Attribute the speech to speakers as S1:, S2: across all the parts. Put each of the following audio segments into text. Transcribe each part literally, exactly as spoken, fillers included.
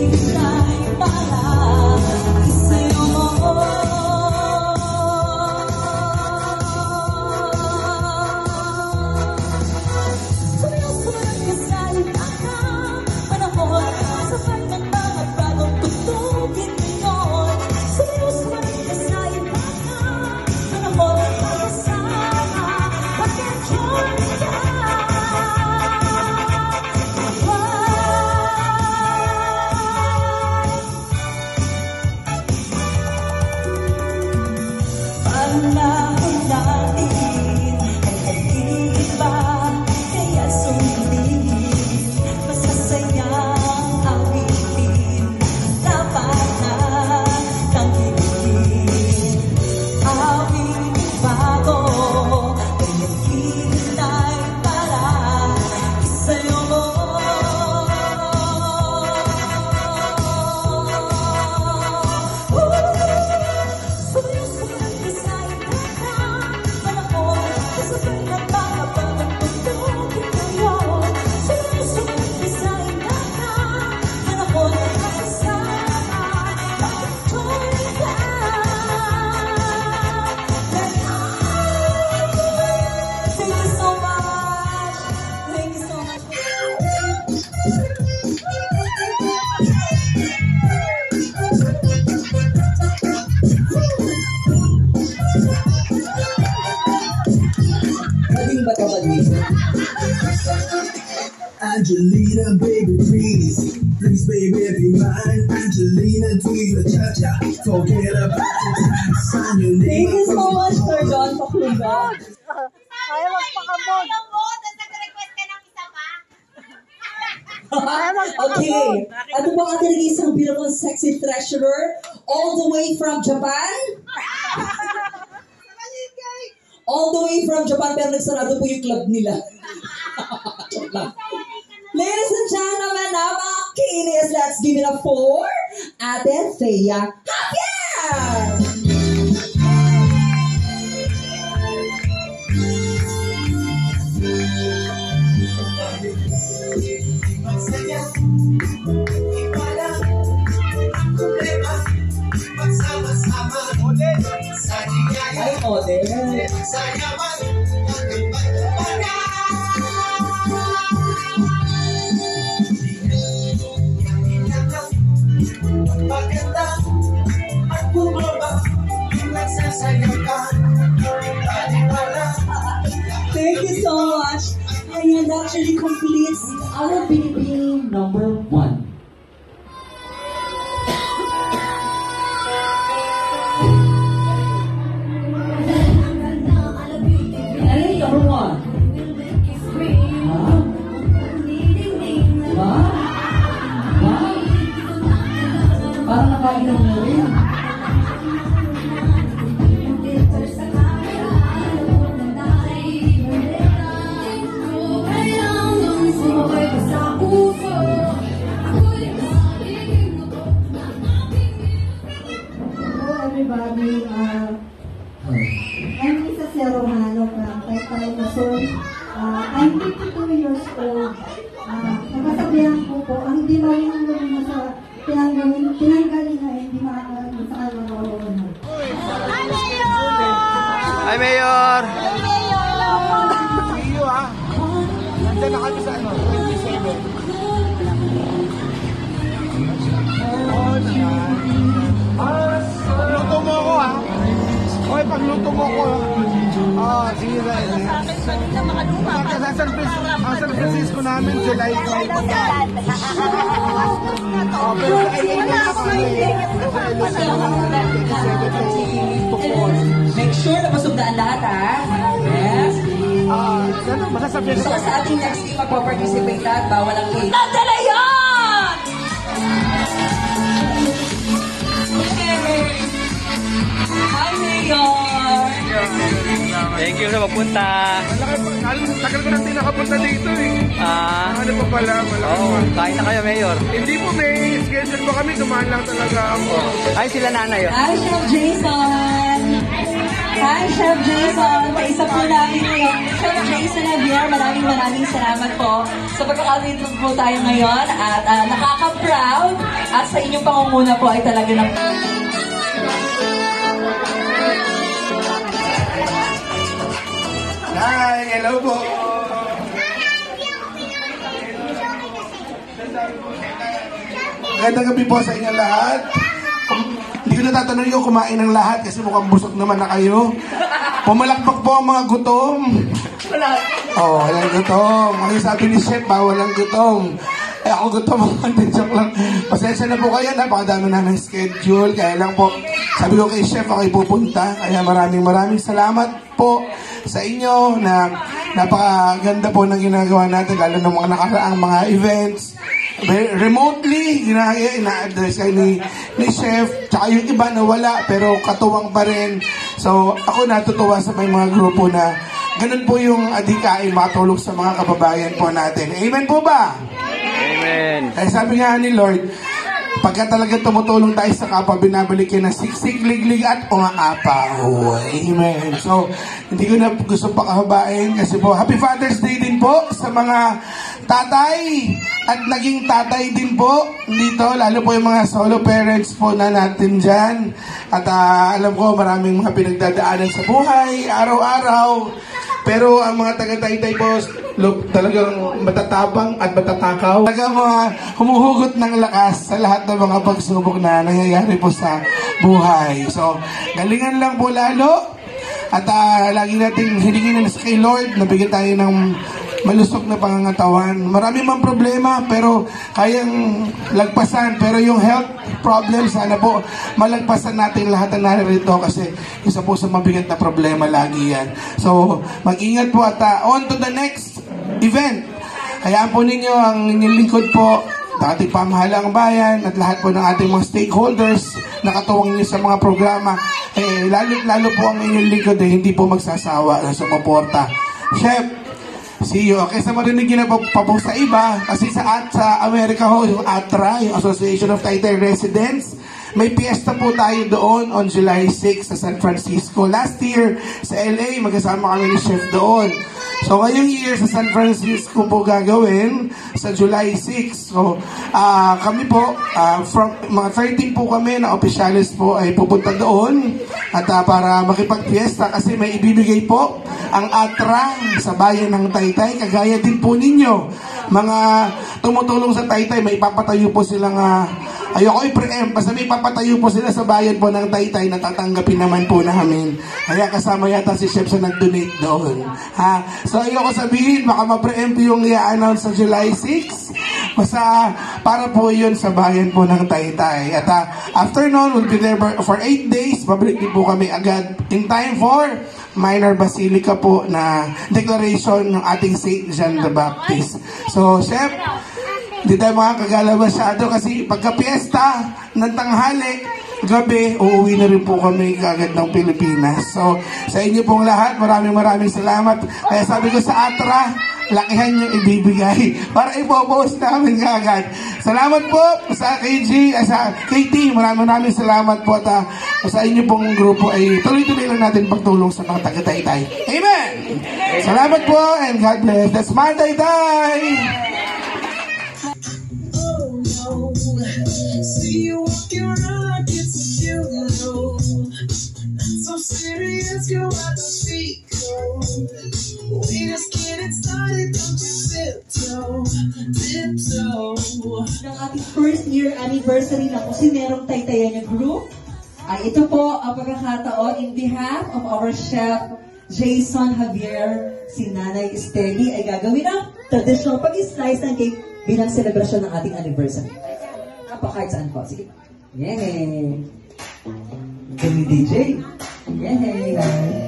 S1: Angelina, baby, please, please, baby, be mine. Angelina, do your cha-cha, forget about the time. Sign your name.
S2: Thank you so much for John Pakluga.
S3: Ayaw magpakabog. Ayaw mo, tapos nag-request ka ng isa pa.
S2: Okay, ano ba ang ating isang beautiful, sexy treasurer all the way from Japan? All the way from Japan, pero nagsarado po yung club nila. Ladies and gentlemen, now mga kinis, let's give it up for Ate Thea Javier! Ay, model. Thank you so much. And actually completes our baby number one. Hey, number one. Huh? What? What? Parang nakainom mo rin.
S4: Everybody, uh, I'm Lisa Serrano from Taytay, Luzon. Uh, I'm fifty-two years old. Uh, nakasabihan ko po, ang hindi marunong mo sa tinanggalin, tinanggalin na hindi makakaroon sa kalawalawan.
S3: Hi, Mayor!
S5: Hi, Mayor!
S3: Hi, Mayor!
S5: See you, ah! Nandiyan na kami sa ano, twenty-seven. Pagluto mo ako, ha? Okay, pagluto mo ako, ha? Ah, sige na. Sa San Francisco, ang San Francisco namin, July five. Oh, pero sa L A na kami. Sa L A na twenty-seven to four.
S2: Make sure na masugdaan lahat, ha? Yes.
S5: Ah, ano, masasabihin
S2: So,
S5: ko.
S2: sa ating next team magpa-participate at bawal ang cake. Nandala yun! Okay. Hi, Mayor!
S6: Thank you sa pagpunta.
S5: Tagal ko nang hindi nakapunta dito, eh.
S6: Ah,
S5: Ano pa pala, malaki
S6: oh,
S5: pa.
S6: kain na kayo, Mayor.
S5: Hindi po, may schedule po kami, dumaan lang talaga ako.
S6: Ay, sila nanay, oh.
S2: Hi, Chef Jason! Hi, Chef Jason. Kaisa po namin ngayon. Chef Jason Javier, maraming maraming salamat po sa pagkakatid po tayo ngayon at uh, nakaka-proud at sa inyong pangunguna po ay talaga ng...
S5: Hi, hello po. Magandang gabi po sa inyo lahat. Hindi ko natatanong yung kumain ng lahat kasi mukhang busog naman na kayo. Pumalakpak po ang mga gutom. Oo, oh, walang gutom. Ang sabi ni Chef, bawal ang gutom. Eh ako gutom ako, joke lang. Pasensya na po kayo, napakadami namin schedule. Kaya lang po, sabi ko kay Chef, ako'y pupunta. Kaya maraming maraming salamat po sa inyo na napakaganda po ng ginagawa natin, lalo ng mga nakaraang mga events. Remotely, ginaya, ina-address kayo ni, ni Chef, tsaka yung iba na wala, pero katuwang pa rin. So, ako natutuwa sa may mga grupo na ganun po yung adhikain makatulog sa mga kababayan po natin. Amen po ba?
S6: Amen.
S5: Eh, sabi nga ni Lord, pagka talaga tumutulong tayo sa kapwa, binabalik yun na siksik, liglig at umaapa. Oh, amen. So, hindi ko na gusto pakahabain kasi po, Happy Father's Day din po sa mga tatay at naging tatay din po dito, lalo po yung mga solo parents po na natin dyan. At uh, alam ko maraming mga pinagdadaanan sa buhay, araw-araw. Pero ang mga taga-Taytay po, look, talagang matatapang at matatakaw. Talagang mga humuhugot ng lakas sa lahat ng mga pagsubok na nangyayari po sa buhay. So, galingan lang po lalo. At uh, lagi natin hiningin na kay Lord, nabigyan tayo ng malusog na pangangatawan. Marami mang problema, pero kayang lagpasan. Pero yung health problem, sana po malagpasan natin lahat ng narito kasi isa po sa mabigat na problema lagi yan. So, mag-ingat po at uh, on to the next event. Hayaan po ninyo ang inyong lingkod po, ating pamahalang bayan at lahat po ng ating mga stakeholders na katuwang niyo sa mga programa. Eh, lalo, lalo po ang inyong lingkod eh, hindi po magsasawa sa suporta. Chef, see you. Okay, sa marinig nyo na pa po sa iba, kasi sa, at, sa Amerika ho, yung A T R A, yung Association of Taytay Residents, may piyesta po tayo doon on July sixth sa San Francisco. Last year, sa L A, magkasama kami ni Chef doon. So, ngayong year sa San Francisco po gagawin sa July sixth. So, uh, kami po, uh, from mga thirteen po kami na opisyalis po ay pupunta doon at uh, para makipagpiesta kasi may ibibigay po ang A T R A sa bayan ng Taytay. Kagaya din po ninyo, mga tumutulong sa Taytay, may ipapatayo po silang uh, ayoko i-preempt, basta may papatayo po sila sa bayan po ng Taytay na tatanggapin naman po namin. Kaya kasama yata si Chef sa nag-donate doon. Ha? So ayoko sabihin, baka ma-preempt yung i-announce sa July sixth. Basta para po yun sa bayan po ng Taytay. At uh, after noon, we'll be there for eight days. Pabalik din po kami agad in time for Minor Basilica po na declaration ng ating Saint John the Baptist. So, Chef, hindi tayo makakagala masyado kasi pagka-piesta ng tanghali, gabi, uuwi na rin po kami kagad ng Pilipinas. So, sa inyo pong lahat, maraming maraming salamat. Kaya sabi ko sa A T R A, lakihan nyo ibibigay para ipopost namin kagad. Salamat po sa K G, sa K T, maraming maraming salamat po at uh, sa inyo pong grupo ay tuloy-tuloy lang natin pagtulong sa mga taga-Taytay. Amen! Salamat po and God bless. That's my Taytay!
S1: See you walking around like it's a funeral. Not so serious, girl, I don't speak. We just getting started, don't you tiptoe, tiptoe.
S2: Ng ating first year anniversary na po si Merong Taytayan Group. Ay ito po ang pagkakataon in behalf of our chef Jason Javier, si Nanay Esteli ay gagawin ang traditional pag-slice ng cake bilang selebrasyon ng ating anniversary. Pa kahit saan po. Sige. Yay! Kami D J. Yay!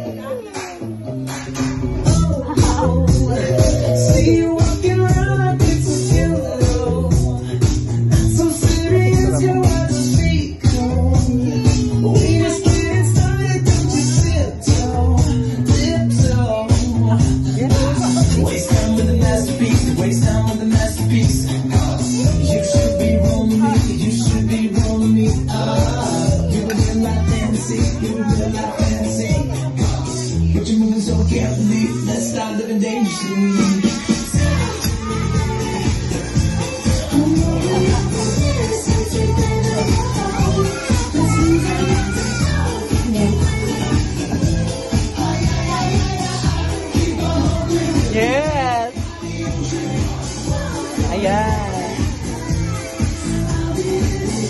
S1: See you walking around like it's a funeral. Not so serious, you're on the street. We just getting started, don't you tiptoe, tiptoe. Waste time with the masterpiece, waste time with the masterpiece. You should be rolling me, you should be rolling me up. You would be like fantasy, you would be like fantasy.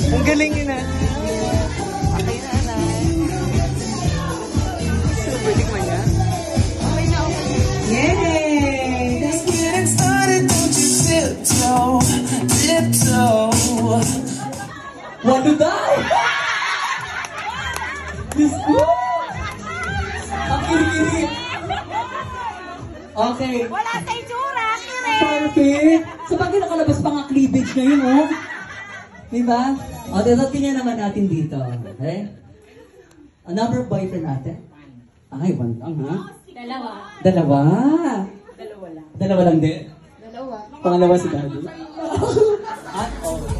S6: Ang galing yun ah. Okay na na. Super tikman niya. Okay na okay.
S2: Yay!
S1: Just getting started, don't you tiptoe, tiptoe.
S2: Want to die? Diyos ko! Ang kiri-kiri. Okay.
S3: Wala sa itsura, kire.
S2: Perfect. So, bakit nakalabas pa nga cleavage ngayon, oh? Diba? O, so, tingnan naman natin dito. Okay? A number of boyfriend natin? Ay, one lang, ha?
S3: Dalawa.
S2: Dalawa.
S3: Dalawa lang.
S2: Dalawa lang din.
S3: Dalawa.
S2: Pangalawa si Daddy. At, oh.